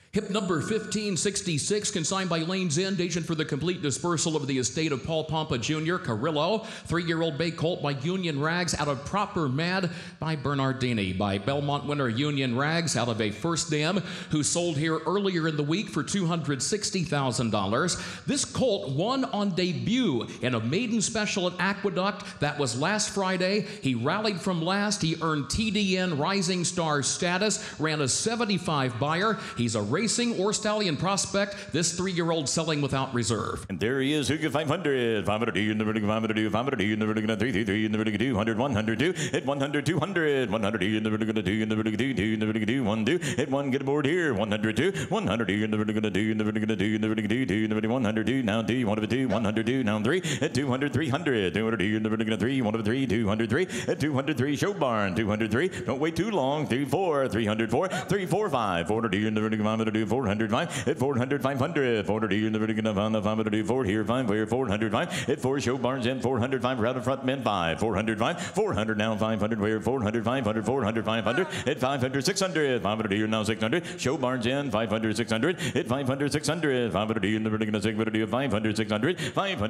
Hip number 1566, consigned by Lane's End, agent for the complete dispersal of the estate of Paul Pompa Jr. Carrillo. 3-year-old bay colt by Union Rags out of Proper Mad by Bernardini. By Belmont winner Union Rags out of a first dam who sold here earlier in the week for $260,000. This colt won on debut in a maiden special at Aqueduct. That was last Friday. He rallied from last. He earned TDN Rising Star status, ran a 75 buyer. He's a racing or stallion prospect. This 3-year-old selling without reserve. And there he is, Huga 500, 500 in the vertical, 500 in the vertical, 333 in the vertical, 200, 102, hit 100, 200, 100 in the vertical, 2 in the vertical, 2 in the vertical, 1, 2, hit 1, get aboard here, 102, 100 in the vertical, 2 in the vertical, 2 in the vertical, 2 in the vertical, 102, now 2, 1 of a 2, 102, now 3, hit 200, 300, 200 in the vertical, 3, 1 of a 3, 203, hit 203, show barn, 203, don't wait too long, 304, 304, 345, 400 in the vertical, 500, 405, hit 400, 500, 400 in the vertical, 500, 4 here, 5 where, 405, hit 4, show barns in, 405, right up front, men 5, 405, 400 now, 500 where, 400, 500, 400, 500, hit 500, 600, 500 here, now 600, show barns in, 500, 600, hit 500, 600, 500 in the vertical, 500, 600,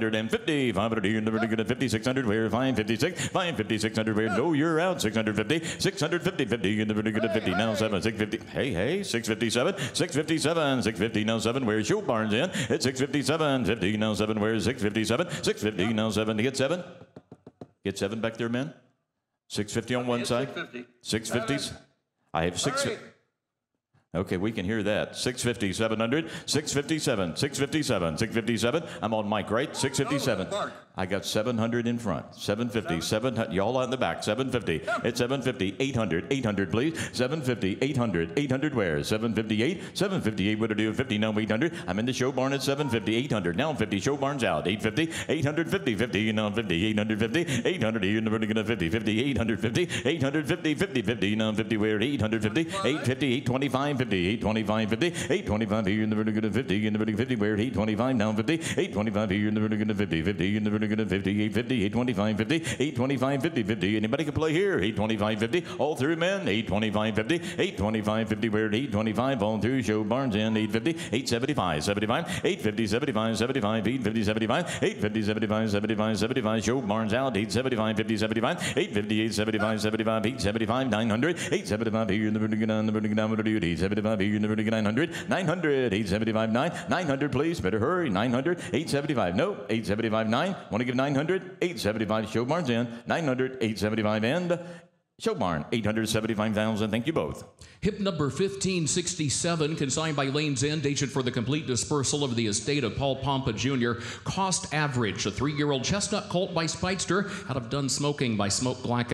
550, 500 in the vertical, 50, 600 where, 556, 550, 600 where, no, you're out, 650, 650, 50 in the vertical, 50, now 7, 650, hey, 657, 657, 650 now 7, where's show barns in? It's 657, 50 now 7, where's 657, 650 now 7, to get 7. Get 7 back there, men. 650 on one side. 650s. I have 650. Okay, we can hear that. 650, 700, 657, 657, 657. I'm on mic, right? 657. I got 700 in front. 750, 700. Y'all out in the back. 750. It's 750, 800, 800, please. 750, 800, 800 where? 758, 758. What to do? 50 now 800. I'm in the show barn at 750, 800. Now 50. Show barns out. 850, 850, 50 now 50, 850, 800. You're never gonna 50, 50, 850, 850, 50, 50 now 50 where? 850, 850, 825. 50, 825, 50, 825 here in the vertical 50, in the vertical 50, where 825 now 50, 825 here in the vertical 50, 50 in the vertical 50, 850, 825, 50, 825, 50, 50. Anybody can play here, 825, 50, all through men, 825, 50, 825, 50, where 825, all through, show barns in, 850, 875, 75, 850, 75, 75, 850, 75, 850, 75, 75, 75, show barns out, 875, 50, 75, 850, 875, 75, 875, 900, 875 here in the vertical, down the vertical, down the duty, 875 here in the vertical, 900, 900, 875, 9, 900 please, better hurry, 900, 875, no, 875, 9, want to give 900, 875, show barns in, 900, 875, and show barn, 875,000. Thank you both. Hip number 1567, consigned by Lane's End, agent for the complete dispersal of the estate of Paul Pompa Jr. Cost average, a 3-year-old chestnut colt by Speightster out of Done Smoking by Smoke Black.